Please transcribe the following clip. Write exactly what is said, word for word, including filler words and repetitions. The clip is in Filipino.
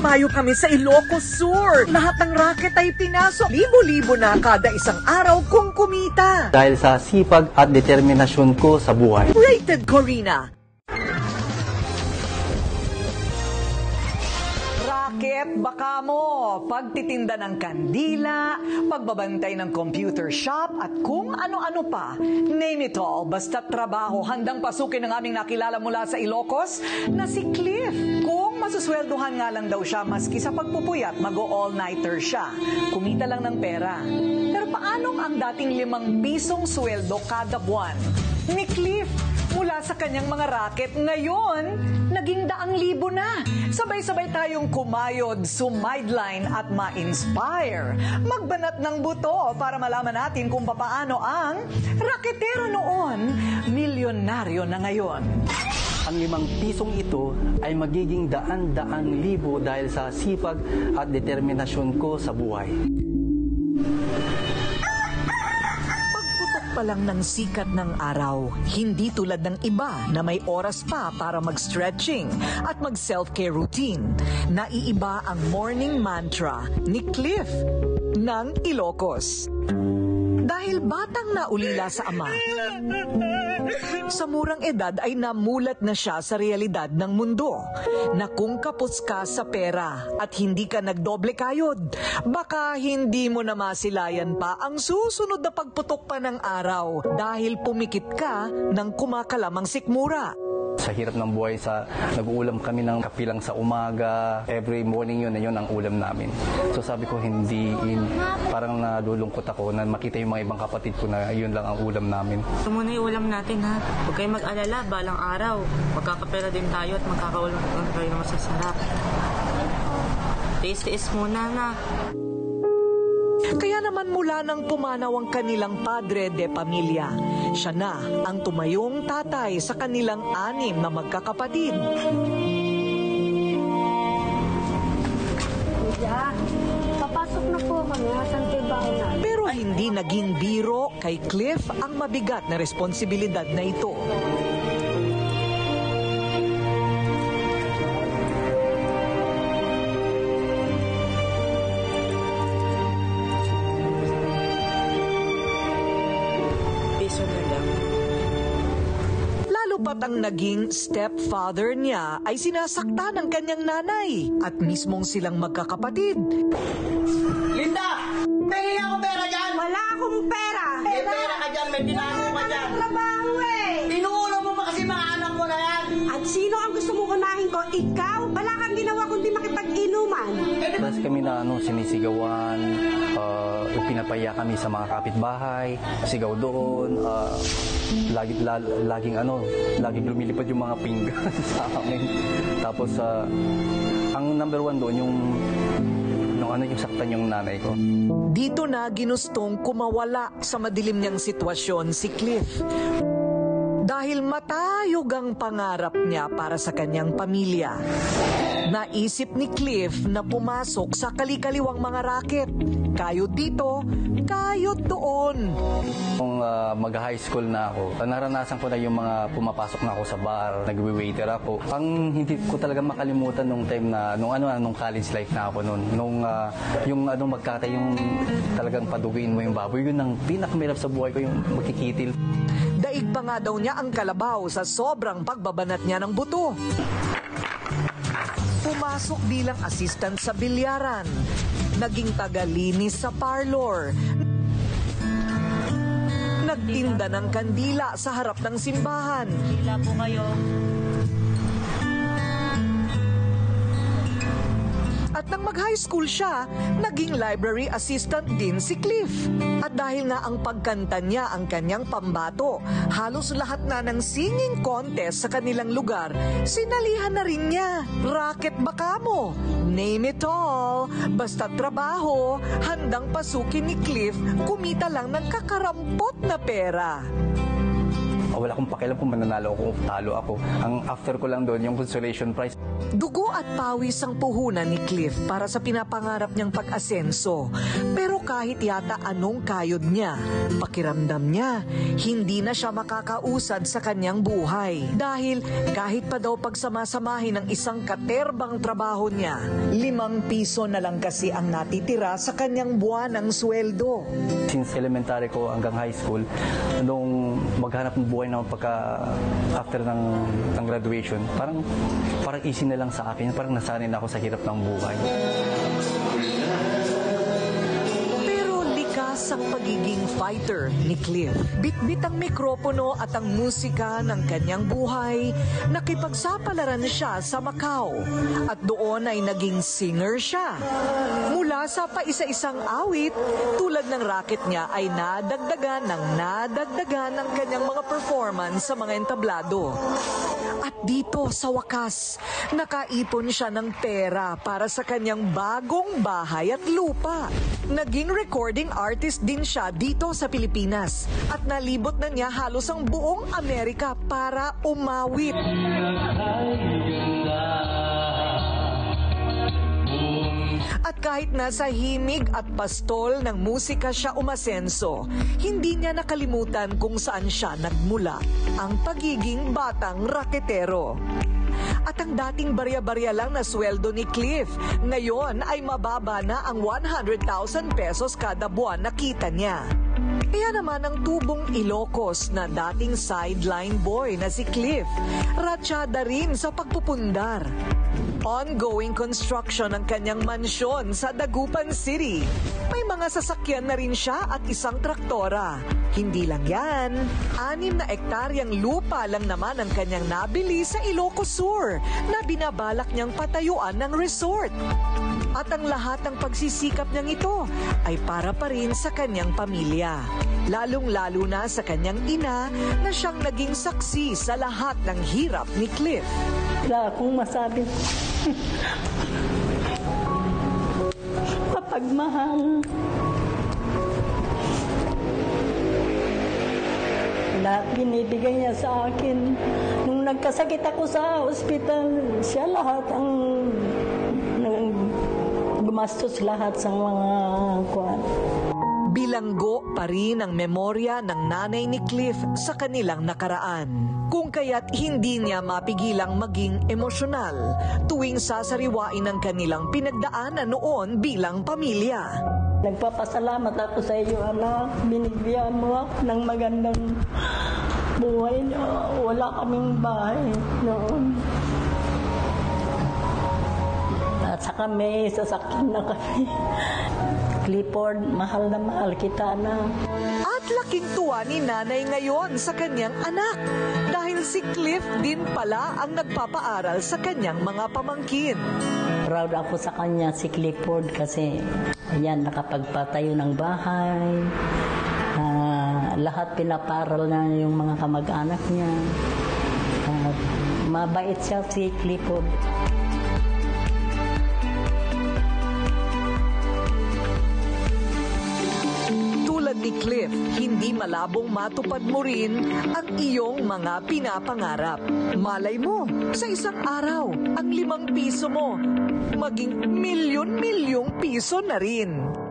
Dumayo kami sa Ilocos Sur. Lahat ng racket ay pinasok. Libo-libo na kada isang araw kung kumita. Dahil sa sipag at determinasyon ko sa buhay. Rated Korina. Racket baka mo, pagtitinda ng kandila, pagbabantay ng computer shop at kung ano-ano pa. Name it all, basta trabaho. Handang pasukin ng aming nakilala mula sa Ilocos na si Cliff. Kung masusweldohan nga lang daw siya, maski sa pagpupuyat, mag-all-nighter siya. Kumita lang ng pera. Pero paanong ang dating limang pisong sweldo kada buwan ni Cliff mula sa kanyang mga racket ngayon, naging daang libo na. Sabay-sabay tayong kumayod, sumideline at ma-inspire. Magbanat ng buto para malaman natin kung paano ang raketero noon, milyonaryo na ngayon. Ang limang pisong ito ay magiging daan-daang libo dahil sa sipag at determinasyon ko sa buhay. Pa lang ng sikat ng araw, hindi tulad ng iba na may oras pa para mag-stretching at mag-self-care routine. Naiiba ang morning mantra ni Cliff ng Ilocos. Dahil batang naulila sa ama, sa murang edad ay namulat na siya sa realidad ng mundo na kung kapos ka sa pera at hindi ka nagdoble kayod, baka hindi mo na masilayan pa ang susunod na pagputok pa ng araw dahil pumikit ka ng kumakalamang sikmura. Sa hirap ng buhay, sa nag-uulam kami ng kapilang sa umaga, every morning yun na yun ang ulam namin. So sabi ko hindi, in, parang nalulungkot ako na makita yung mga ibang kapatid ko na yun lang ang ulam namin. Ito muna yung ulam natin ha. Huwag kayong mag-alala, balang araw, magkakapera din tayo at magkakaulam tayo na masasarap. Tiis-tiis muna na. Kaya naman mula nang pumanaw ang kanilang padre de pamilya, siya na ang tumayong tatay sa kanilang anim na magkakapatid. Kuya, papasok na po kami sa trabaho natin. Pero hindi naging biro kay Cliff ang mabigat na responsibilidad na ito. Lalo pat ang naging stepfather niya ay sinasaktan ng kanyang nanay at mismong silang magkakapatid. Linda! Tingin ako pera dyan! Wala akong pera! May pera ka dyan, may tinago ka dyan! Trabaho eh! Tinuulo mo pa kasi mga anak mo na yan! At sino ang gusto mo unahin ko? Ikaw? Wala kang ginawa kundi makipag-inuman. Mas kami na ano, sinisigawan, uh, pinapaya kami sa mga kapitbahay, sigaw doon, uh, lagi, la, laging ano, laging lumilipad yung mga pinggan sa amin. Tapos, uh, ang number one doon, yung, yung, ano, yung saktan yung nanay ko. Dito na ginustong kumawala sa madilim niyang sitwasyon si Cliff. Dahil matayog ang pangarap niya para sa kanyang pamilya. Naisip ni Cliff na pumasok sa kalikaliwang mga racket. Kayod dito, kayod doon. Nung uh, mag-high school na ako, naranasan ko na yung mga pumapasok na ako sa bar, nag-waiter ako. Ang hindi ko talaga makalimutan nung time na, nung ano, nung college life na ako noon. Nung uh, yung ano, magkata, yung talagang paduguin mo yung baboy, yun ang pinakamilap sa buhay ko, yung magkikitil. Daig pa nga daw niya ang kalabaw sa sobrang pagbabanat niya ng buto. Pumasok bilang assistant sa bilyaran. Naging tagalinis sa parlor. Nagtinda ng kandila sa harap ng simbahan. Hila po kayo. At nang mag-high school siya, naging library assistant din si Cliff. At dahil nga ang pagkanta niya ang kanyang pambato, halos lahat na ng singing contest sa kanilang lugar, sinalihan na rin niya. Racket baka mo? Name it all. Basta trabaho, handang pasukin ni Cliff, kumita lang ng kakarampot na pera. Wala akong pakialam kung mananalo ako o talo ako. Ang after ko lang doon, yung consolation prize. Dugo at pawis ang puhunan ni Cliff para sa pinapangarap niyang pag-asenso. Pero kahit yata anong kayod niya, pakiramdam niya, hindi na siya makakausad sa kanyang buhay. Dahil kahit pa daw pagsamasamahin ng isang katerbang trabaho niya, limang piso na lang kasi ang natitira sa kanyang buwanang sweldo. Since elementary ko hanggang high school, nung maghanap ng buhay na pagka after ng, ng graduation, parang parang easy na lang sa akin, parang nasanay na ako sa hirap ng buhay. Pero likas ang pagiging fighter ni Cliff. Bitbit ang mikropono at ang musika ng kanyang buhay, nakipagsapalaran siya sa Macau at doon ay naging singer siya. Mula sa paisa-isang awit, tulad ng racket niya ay nadagdagan ng nadagdagan ng kanyang mga performance sa mga entablado. At dito sa wakas, nakaipon siya ng pera para sa kanyang bagong bahay at lupa. Naging recording artist din siya dito sa Pilipinas at nalibot na niya halos ang buong Amerika para umawit. At kahit nasa himig at pastol ng musika siya umasenso, hindi niya nakalimutan kung saan siya nagmula, ang pagiging batang raketero. At ang dating barya-barya lang na sweldo ni Cliff, ngayon ay mababa na ang one hundred thousand pesos kada buwan na kita niya. Kaya naman ang tubong Ilocos na dating sideline boy na si Cliff, ratsyada rin sa pagpupundar. Ongoing construction ng kanyang mansyon sa Dagupan City. May mga sasakyan na rin siya at isang traktora. Hindi lang yan, anim na ektaryang lupa lang naman ang kanyang nabili sa Ilocos Sur na binabalak niyang patayuan ng resort. At ang lahat ng pagsisikap niyang ito ay para pa rin sa kanyang pamilya. Lalong-lalo na sa kanyang ina na siyang naging saksi sa lahat ng hirap ni Cliff. Wala akong masabi. Mapagmahal. Lahat binibigay niya sa akin. Nung nagkasakit ako sa ospital, siya lahat ang gumastos lahat sa mga kuwan. Bilanggo pa rin ang memorya ng nanay ni Cliff sa kanilang nakaraan. Kung kaya't hindi niya mapigilang maging emosyonal tuwing sasariwain ang kanilang pinagdaanan noon bilang pamilya. Nagpapasalamat ako sa iyo, anak. Binigyan mo ako ng magandang buhay. Wala kaming bahay noon. At saka may sasakyan na kami. Clifford, mahal na mahal kita na. At laking tuwa ni nanay ngayon sa kanyang anak dahil si Cliff din pala ang nagpapaaral sa kanyang mga pamangkin. Proud ako sa kanya, si Clifford, kasi ayan, nakapagpatayo ng bahay. Uh, lahat pinaparal na yung mga kamag-anak niya. Uh, mabait siya si Clifford. Ni Cliff, hindi malabong matupad mo rin ang iyong mga pinapangarap. Malay mo, sa isang araw, ang limang piso mo, maging milyon-milyong piso na rin.